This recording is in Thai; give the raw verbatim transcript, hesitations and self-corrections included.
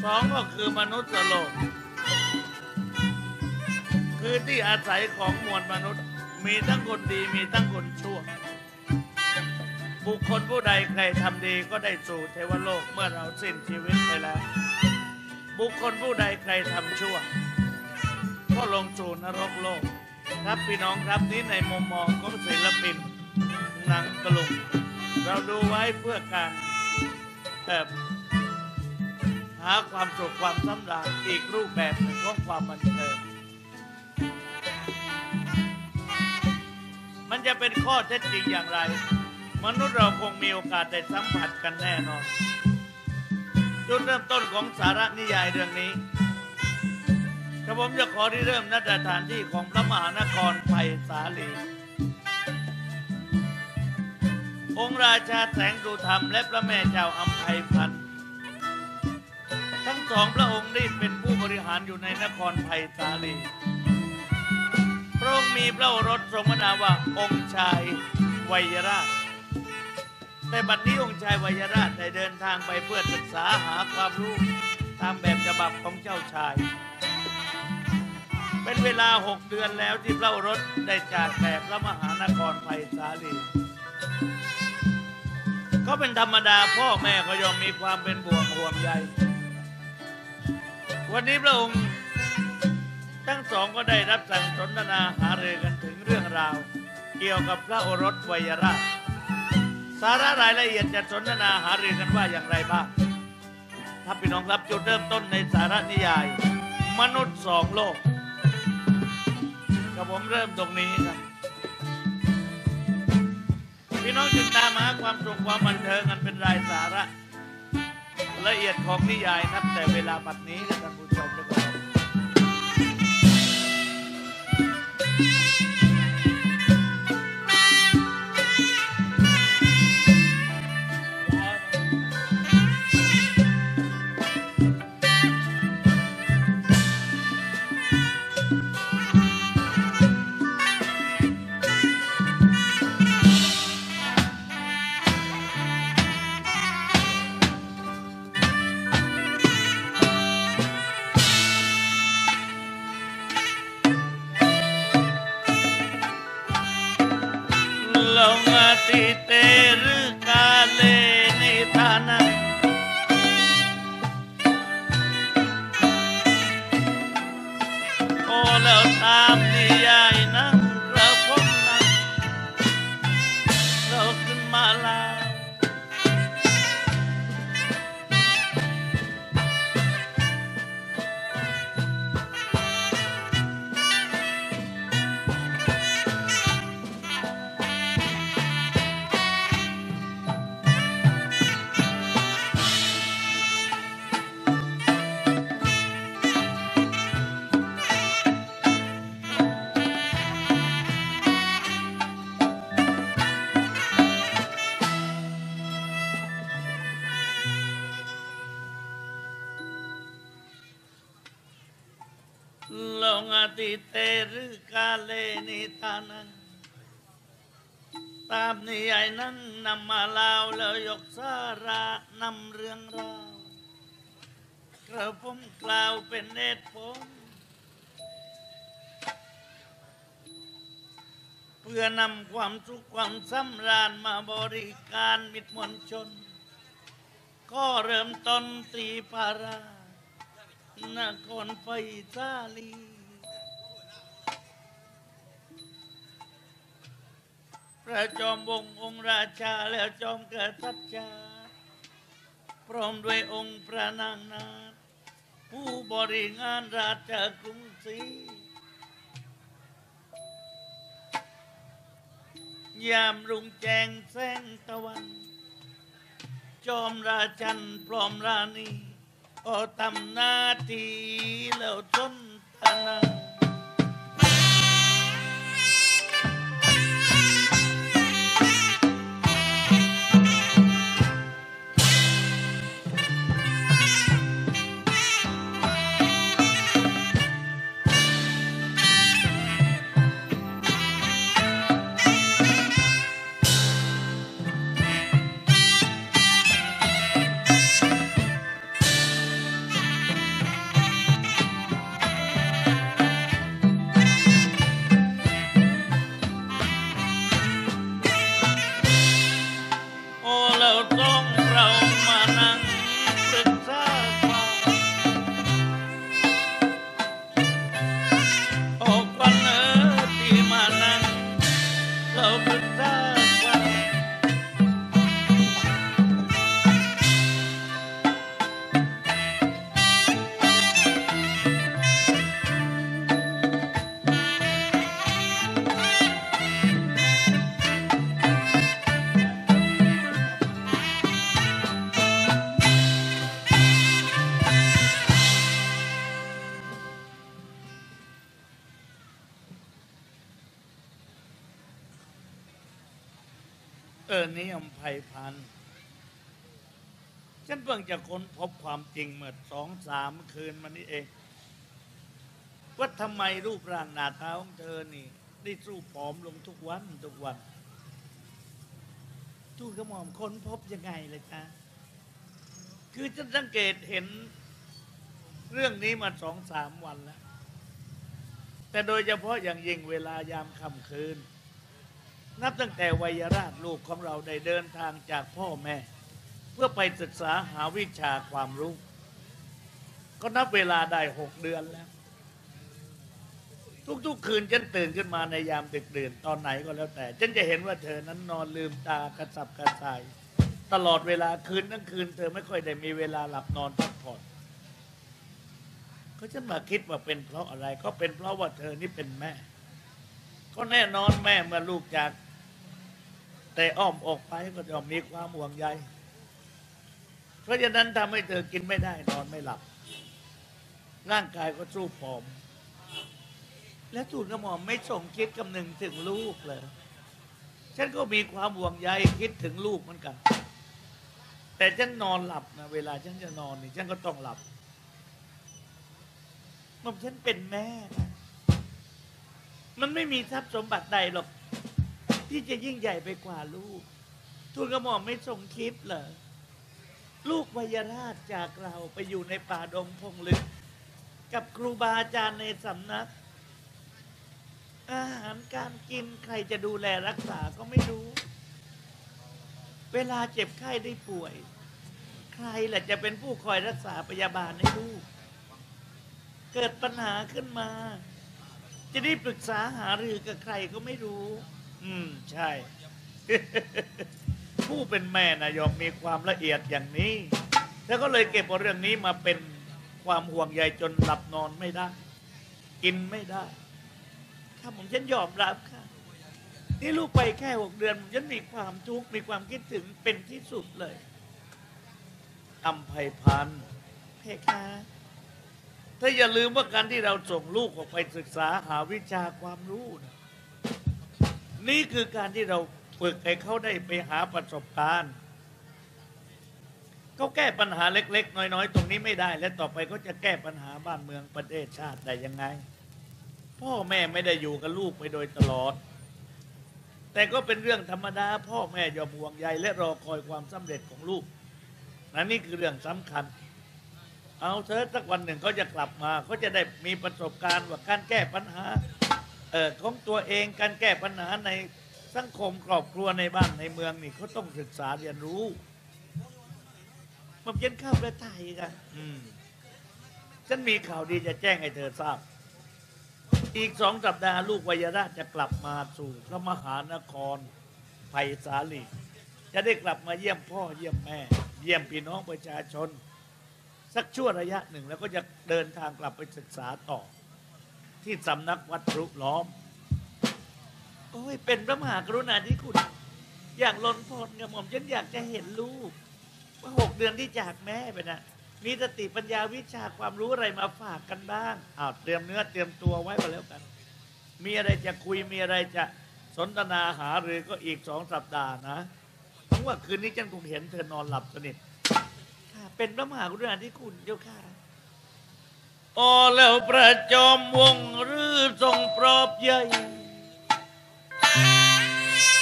สองก็คือมนุษย์โลกคือที่อาศัยของมวลมนุษย์มีทั้งคนดีมีทั้งคนชั่วบุคคลผู้ใดใครทำดีก็ได้สู่เทวโลกเมื่อเราสิ้นชีวิตไปแล้วบุคคลผู้ใดใครทำชั่วก็ลงสู่นรกโลกครับพี่น้องครับนี้ในมุมมองของศิลปินหนังตลุกเราดูไว้เพื่อการแบบหาความสุขความสำราญอีกรูปแบบหนึ่งของความบันเทิงมันจะเป็นข้อเท็จจริงอย่างไรมนุษย์เราคงมีโอกาสได้สัมผัสกันแน่นอนจุดเริ่มต้นของสาระนิยายเรื่องนี้กระผมจะขอที่เริ่มณสถานที่ของพระมหานครไผ่สาลีองค์ราชาแสงสุธรรมและพระแม่เจ้าอัมไพพันธ์ทั้งสองพระองค์ได้เป็นผู้บริหารอยู่ในนครไผ่สาลีพระองค์มีพระโอรสทรงพระนามว่าองค์ชายวัยราชแต่บัดนี้องค์ชายวัยราชได้เดินทางไปเพื่อศึกษาหาความรู้ตามแบบฉบับของเจ้าชายเป็นเวลาหกเดือนแล้วที่พระโอรสได้จากแต่พระมหานครไผ่สาลีก็เป็นธรรมดาพ่อแม่ก็ย่อมมีความเป็นห่วงห่วงใยวันนี้พระองค์ทั้งสองก็ได้รับสั่งสนทนาหารือกันถึงเรื่องราวเกี่ยวกับพระโอรสวัยราชสาระรายละเอียดจะสนทนาหารือกันว่าอย่างไรบ้างถ้าพี่น้องครับจุดเริ่มต้นในสาระนิยายมนุษย์สองโลกกับผมเริ่มตรงนี้ครับพี่น้องจึงตามหาความสุขความบันเทิงกันเป็นรายสาระละเอียดของนิยายนับแต่เวลาบัดนี้ครับท่านผู้ชมทุกคนติเตรกาเลนิทานังโอ้แล้วตามนิยายนั้นกระผมนั้นเราขึ้นมาแล้วติเตรกาเลนิทานังตามนิยายนั้นนำมาเล่าแล้วยกสาระนำเรื่องราวกระผมกล่าวเป็นเหตุผลเพื่อนำความสุขความสำราญมาบริการมิตรมวลชนก็เริ่มต้นตีปารานครไผ่สาลีพระจอมวงศ์องค์ราชาและจอมกษัตริย์พร้อมด้วยองค์พระนางนาถผู้บริหารราชกรุงศรียามรุ่งแจ้งแสงตะวันจอมราชันพร้อมราณีก็ทำหน้าที่แล้วสนทนาอนี้อำไพพันธ์ฉันเพิ่งจะค้นพบความจริงเมื่อสองสามคืนมานี้เองว่าทำไมรูปร่างหน้าตาของเธอนี่ได้สู้ผอมลงทุกวันทุกวันทูลกระหม่อมค้นพบยังไงเลยจ๊ะคือฉันสังเกตเห็นเรื่องนี้มาสองสามวันแล้วแต่โดยเฉพาะอย่างยิ่งเวลายามค่ำคืนนับตั้งแต่วัยราชลูกของเราได้เดินทางจากพ่อแม่เพื่อไปศึกษาหาวิชาความรู้ก็นับเวลาได้หกเดือนแล้วทุกๆคืนฉันตื่นขึ้นมาในยามดึกดื่นตอนไหนก็แล้วแต่ฉันจะเห็นว่าเธอนั้นนอนลืมตากระสับกระส่ายตลอดเวลาคืนทั้งคืนเธอไม่ค่อยได้มีเวลาหลับนอนพักผ่อนก็ฉันมาคิดว่าเป็นเพราะอะไรก็เป็นเพราะว่าเธอนี่เป็นแม่ก็แน่นอนแม่เมื่อลูกจากแต่อ้อมออกไปก็จะมีความห่วงใยเพราะฉะนั้นทำให้เธอกินไม่ได้นอนไม่หลับร่างกายก็สู้ผอมและทูลกระหม่อมไม่ส่งคิดคำนึงถึงลูกเลยฉันก็มีความห่วงใยคิดถึงลูกเหมือนกันแต่ฉันนอนหลับนะเวลาฉันจะนอนนี่ฉันก็ต้องหลับหม่อมฉันเป็นแม่นะมันไม่มีทรัพย์สมบัติใดหรอกที่จะยิ่งใหญ่ไปกว่าลูกทูลกระหม่อมไม่ส่งคิดเหรอลูกวัยราชจากเราไปอยู่ในป่าดงพงลึกกับครูบาอาจารย์ในสำนักอาหารการกินใครจะดูแลรักษาก็ไม่รู้เวลาเจ็บไข้ได้ป่วยใครแหละจะเป็นผู้คอยรักษาพยาบาลให้ลูกเกิดปัญหาขึ้นมาจะได้ปรึกษาหารือกับใครก็ไม่รู้อืมใช่ ผู้เป็นแม่นะยอมมีความละเอียดอย่างนี้แล้วก็เลยเก็บเอาเรื่องนี้มาเป็นความห่วงใยจนหลับนอนไม่ได้กินไม่ได้ถ้าผมฉันยอมรับค่ะนี่ลูกไปแค่หกเดือนผมฉันมีความทุกข์มีความคิดถึงเป็นที่สุดเลยอำไพพันธ์เพคะถ้าอย่าลืมว่าการที่เราส่งลูกออกไปศึกษาหาวิชาความรู้นะนี่คือการที่เราฝึกให้เขาได้ไปหาประสบการณ์เขาแก้ปัญหาเล็กๆน้อยๆตรงนี้ไม่ได้และต่อไปเขาจะแก้ปัญหาบ้านเมืองประเทศชาติได้ยังไงพ่อแม่ไม่ได้อยู่กับลูกไปโดยตลอดแต่ก็เป็นเรื่องธรรมดาพ่อแม่ยอมห่วงใยและรอคอยความสำเร็จของลูกนั่นนี่คือเรื่องสำคัญเอาเถอะสักวันหนึ่งเขาจะกลับมาเขาจะได้มีประสบการณ์ว่าการแก้ปัญหาเอ่อของตัวเองการแก้ปัญหาในสังคมครอบครัวในบ้านในเมืองนี่เขาต้องศึกษาเรียนรู้มันเย็นข้าวประไทยกันอืมฉันมีข่าวดีจะแจ้งให้เธอทราบอีกสองสัปดาห์ลูกวัยราชจะกลับมาสู่พระมหานครไผ่สาลีจะได้กลับมาเยี่ยมพ่อเยี่ยมแม่เยี่ยมพี่น้องประชาชนสักชั่วระยะหนึ่งแล้วก็จะเดินทางกลับไปศึกษาต่อที่สำนักวัดพรุล้อมโอ้ยเป็นพระมหากรุณาธิคุณอย่างล้นพ้นกับผมฉันอยากจะเห็นลูกว่าหกเดือนที่จากแม่ไปนะมีสติปัญญาวิชาความรู้อะไรมาฝากกันบ้างอ้าวเตรียมเนื้อเตรียมตัวไว้ก็แล้วกันมีอะไรจะคุยมีอะไรจะสนทนาหาหรือก็อีกสองสัปดาห์นะเพราะว่าคืนนี้ฉันคงเห็นเธอนอนหลับสนิทค่ะเป็นพระมหากรุณาธิคุณเจ้าค่ะอ๋อแล้วประจอมวงหรือทรงปลอบใหญ่